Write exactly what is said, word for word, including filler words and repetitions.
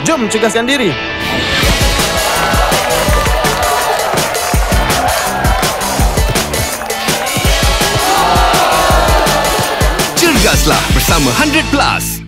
Jom cegahkan diri. Cergaslah bersama one hundred plus.